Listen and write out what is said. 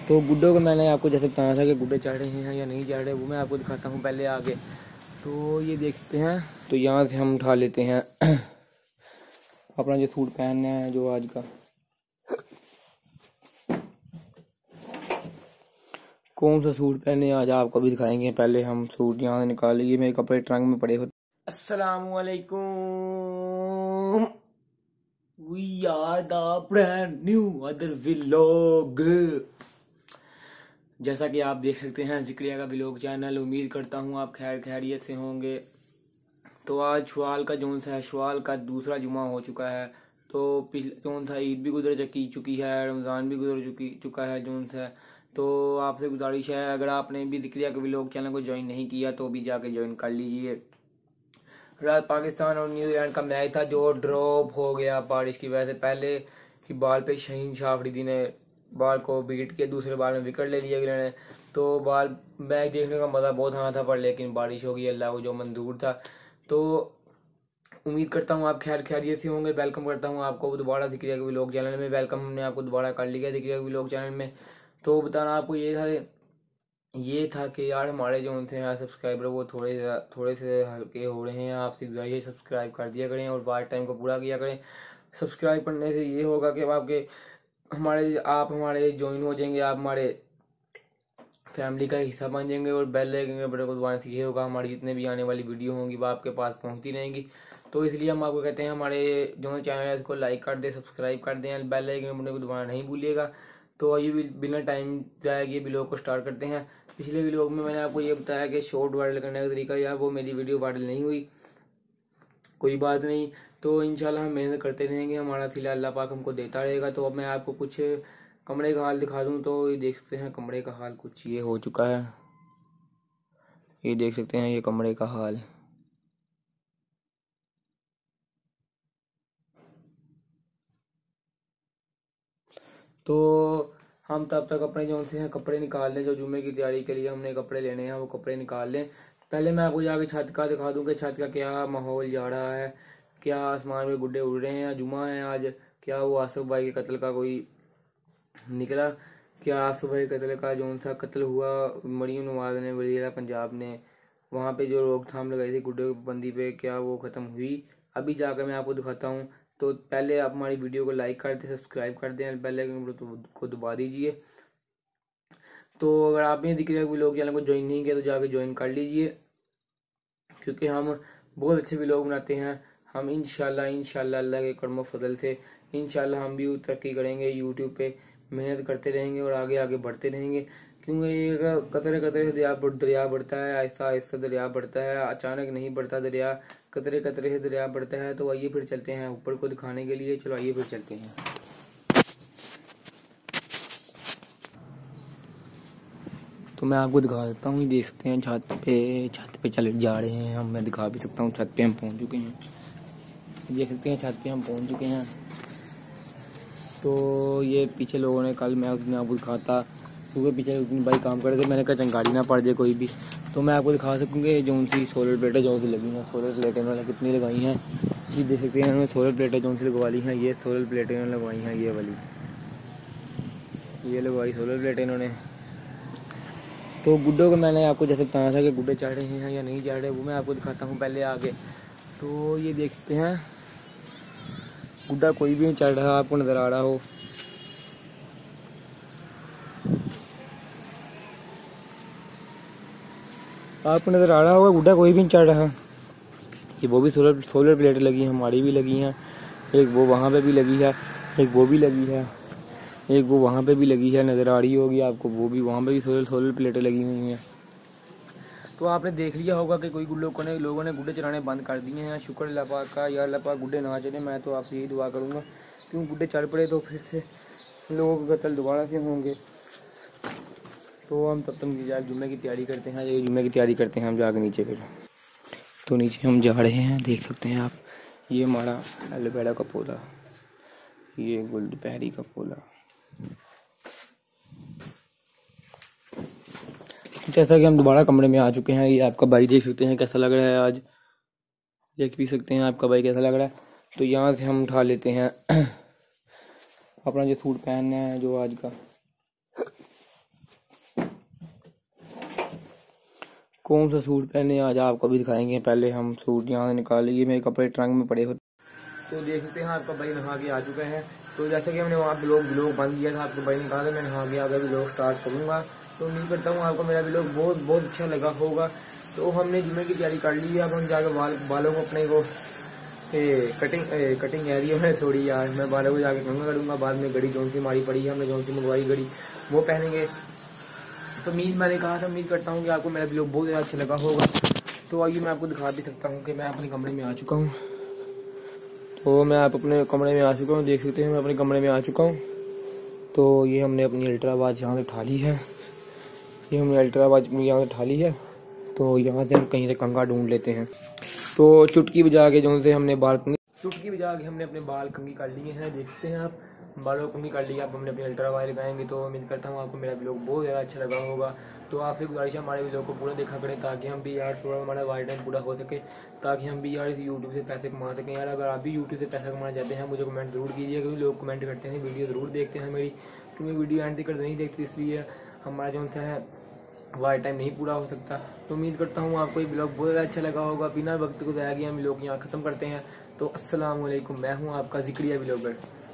तो गुड्डों को मैंने आपको जैसे बताया था कि गुड्डे चढ़ रहे हैं या नहीं चढ़ रहे, वो मैं आपको दिखाता हूँ पहले आगे। तो ये देखते हैं, तो यहाँ से हम उठा लेते हैं अपना जो सूट पहनना है जो आज का। कौन सा सूट पहने आज आपको भी दिखाएंगे। पहले हम सूट यहाँ से निकाल लिए, मेरे कपड़े ट्रंक में पड़े होते। अस्सलामुअलैकुम, we are the brand new other vlog. जैसा कि आप देख सकते हैं जिक्रिया का व्लॉग चैनल। उम्मीद करता हूँ आप खैर खैरियत से होंगे। तो आज शवाल का जोन सा है, शवाल का दूसरा जुमा हो चुका है। तो पिछले जोन सा ईद भी गुजर चुकी है, रमज़ान भी गुजर चुका है जोन सा। तो आपसे गुजारिश है, अगर आपने भी जिक्रिया के व्लॉग चैनल को ज्वाइन नहीं किया तो भी जाके ज्वाइन कर लीजिए। रात पाकिस्तान और न्यूजीलैंड का मैच था जो ड्रॉप हो गया बारिश की वजह से। पहले की बॉल पे शहीन शाह अफरीदी ने बॉल को विकेट के, दूसरे बॉल में विकेट ले लिया गया। तो बॉल मैच देखने का मज़ा बहुत आना था, पर लेकिन बारिश हो गई, अल्लाह को जो मंजूर था। तो उम्मीद करता हूँ आप खैर खैरियत से होंगे। वेलकम करता हूँ आपको दोबारा जिक्रिया के व्लॉग चैनल में। वेलकम हमने आपको दोबारा कर लिया जिक्रिया के व्लॉग चैनल में। तो बताना आपको ये था कि यार हमारे जो उनसे हैं सब्सक्राइबर वो थोड़े से हल्के हो रहे हैं। आपसे गुजारिश सब्सक्राइब कर दिया करें और वॉच टाइम को पूरा किया करें। सब्सक्राइब करने से ये होगा कि आप हमारे ज्वाइन हो जाएंगे, आप हमारे फैमिली का हिस्सा बन जाएंगे। और बेल आइकन के बटन को दबाने से ये होगा हमारी जितने भी आने वाली वीडियो होंगी वो आपके पास पहुंचती रहेंगी। तो इसलिए हम आपको कहते हैं हमारे जो चैनल है इसको लाइक कर दें, सब्सक्राइब कर दें, बेल आइकन के बटन को दबाना नहीं भूलिएगा। तो ये बिना टाइम जाए ये व्लॉग को स्टार्ट करते हैं। पिछले व्लॉग में मैंने आपको ये बताया कि शॉर्ट वायरल करने का तरीका, यार वो मेरी वीडियो वायरल नहीं हुई, कोई बात नहीं। तो इंशाल्लाह हम मेहनत करते रहेंगे, हमारा फिलहाल अल्लाह पाक हमको देता रहेगा। तो अब मैं आपको कुछ कमरे का हाल दिखा दूं। तो ये देख सकते हैं कमरे का हाल कुछ ये हो चुका है। ये देख सकते हैं ये कमरे का हाल। तो हम तब तक अपने जो से हैं कपड़े निकाल लें, जो जुम्मे की तैयारी के लिए हमने कपड़े लेने हैं वो कपड़े निकाल लें। पहले मैं आपको जाके छत का दिखा दूं कि छत का क्या माहौल जा रहा है, क्या आसमान में गुड्डे उड़ रहे हैं, या जुम्मा है आज, क्या वो आसिफ भाई के कत्ल का कोई निकला, क्या आसिफ भाई कत्ल का जो सा कत्ल हुआ मरीम नवाज ने, वज़ीर पंजाब ने, वहाँ पे जो रोकथाम लगाई थी गुड्डे बंदी पे, क्या वो ख़त्म हुई? अभी जाकर मैं आपको दिखाता हूँ। तो पहले आप हमारी वीडियो को लाइक कर दें, सब्सक्राइब कर दें, बेल आइकन को दबा दीजिए। तो अगर आपने जिक्र व्लॉग चैनल को ज्वाइन नहीं किया तो जाके ज्वाइन कर लीजिए, क्योंकि हम बहुत अच्छे व्लॉग बनाते हैं। हम इंशाल्लाह अल्लाह के करम फजल से इंशाल्लाह हम भी तरक्की करेंगे, यूट्यूब पे मेहनत करते रहेंगे और आगे आगे बढ़ते रहेंगे। क्योंकि ये कतरे कतरे से दरिया बढ़ता है, आहिस्ता आहिस्ता दरिया बढ़ता है, अचानक नहीं बढ़ता दरिया, कतरे कतरे से दरिया बढ़ता है। तो आइए फिर चलते हैं ऊपर को दिखाने के लिए। चलो आइए फिर चलते हैं। तो मैं आपको दिखा सकता हूँ, देख सकते हैं छत पे चले जा रहे हैं हम। मैं दिखा भी सकता हूँ, छत पे हम पहुँच चुके हैं। देख सकते हैं छत पे हम पहुँच चुके हैं। तो ये पीछे लोगों ने कल मैं उस दिन आपको दिखाता, क्योंकि पीछे उस दिन भाई काम कर रहे थे, मैंने कहा चंगाड़ी ना पड़ जाए कोई भी। तो मैं आपको दिखा सकूँगी जो सी सोलर प्लेटें जो सी लगी हैं, सोलर प्लेटें मैंने कितनी लगाई हैं ये देख सकते हैं। उन्होंने सोलर प्लेटें जो सी लगवा ली हैं, ये सोलर प्लेटें उन्होंने लगवाई हैं, ये वाली ये लगवाई सोलर प्लेटें इन्होंने। तो गुड्डों को मैंने आपको जैसे बताया था कि गुड्डे चढ़ रहे हैं या नहीं चढ़ रहे, वो मैं आपको दिखाता हूँ पहले आगे। तो ये देख सकते हैं गुड्डा कोई भी नहीं चढ़ रहा, आपको नज़र आ रहा हो। आपको नज़र आ रहा होगा गुड्डा कोई भी नहीं चढ़ रहा। ये वो भी सोलर प्लेटें लगी हैं, हमारी भी लगी हैं, एक वो वहाँ पे भी लगी है, एक वो भी लगी है, एक वो वहाँ पे भी लगी है, नज़र आ रही होगी आपको, वो भी वहाँ पे भी सोलर प्लेटें लगी हुई हैं। तो आपने देख लिया होगा कि कोई लोगों ने गुड्डे चढ़ाने बंद कर दिए हैं। शुक्र अल्लाह पाक का, यार अल्लाह पाक गुड्डे ना चढ़े। मैं तो आपसे यही दुआ करूँगा, क्यों गुड्डे चढ़ पड़े तो फिर से लोगों के कत्ल दोबारा से होंगे। तो हम तब तक जुम्मे की तैयारी करते हैं, ये जुम्मे की तैयारी करते हैं हम जाके नीचे फिर। तो नीचे हम जा रहे हैं, देख सकते हैं आप, ये हमारा एलोवेरा का पौधा, ये गुलदपहरी का पौधा। जैसा कि हम दोबारा कमरे में आ चुके हैं, ये आपका भाई देख सकते हैं कैसा लग रहा है आज, देख भी सकते हैं आपका भाई कैसा लग रहा है। तो यहाँ से हम उठा लेते हैं अपना जो सूट पहनना है जो आज का। कौन सा सूट पहने आज आपको भी दिखाएंगे। पहले हम सूट यहाँ से निकाल लिए, मेरे कपड़े ट्रंक में पड़े होते। तो देख सकते हैं आपका भाई नहा के आ चुका है। तो जैसे कि हमने वहाँ ब्लॉग बंद किया था, आपको भाई निकाला, मैं नहा के आगे ब्लॉग स्टार्ट करूँगा। तो उम्मीद करता हूँ आपको मेरा ब्लॉग बहुत अच्छा लगा होगा। तो हमने जुम्मे की तैयारी कर ली है। अब हम जाकर बालों को अपने को कटिंग एरिया में थोड़ी यार, मैं बालों को जाके कंघा करूँगा। बाद में घड़ी जौन सी मारी पड़ी है, हमने जौन सी मंगवाई घड़ी वो पहनेंगे। तो मैंने कहा था, उम्मीद करता हूँ कि आपको मेरा ब्लॉग बहुत ज़्यादा अच्छा लगा होगा। तो आइए मैं आपको दिखा भी सकता हूँ कि मैं अपने कमरे में आ चुका हूँ। तो मैं आप अपने कमरे में आ चुका हूँ, देख सकते हैं मैं अपने कमरे में आ चुका हूँ। तो ये हमने अपनी अल्ट्रावाच यहाँ से उठा ली है, ये हमने अल्ट्रावाच यहाँ से उठा ली है। तो यहाँ से हम कहीं से कंघा ढूंढ लेते हैं। तो चुटकी बजा के जो से हमने अपने बाल कंघी कर लिए हैं। देखते हैं आप, बालों कंघी कर लिया। अब हमने अपनी अल्ट्रावाच लगाएंगे। तो उम्मीद करता हूँ आपको मेरा ब्लॉग बहुत ज़्यादा अच्छा लगा होगा। तो आपसे गुजारिश है हमारे ब्लॉग को पूरा देखा करें, ताकि हम भी यार थोड़ा हमारा वाइड टाइम पूरा हो सके, ताकि हम भी यार यूट्यूब से पैसे कमा सकें। यार अगर आप भी यूट्यूब से पैसा कमाना चाहते हैं, मुझे कमेंट जरूर कीजिए, क्योंकि लोग कमेंट करते हैं, वीडियो ज़रूर देखते हैं मेरी, क्योंकि वीडियो एंड तक नहीं देखते, इसलिए हमारा जो है वाइड टाइम नहीं पूरा हो सकता। तो उम्मीद करता हूँ आपको ये ब्लॉग बहुत ज़्यादा अच्छा लगा होगा। बिना वक्त को ज़ाया किए हम लोग यहाँ ख़त्म करते हैं। तो अस्सलाम वालेकुम, मैं हूँ आपका ज़िक्रिया ब्लॉगर।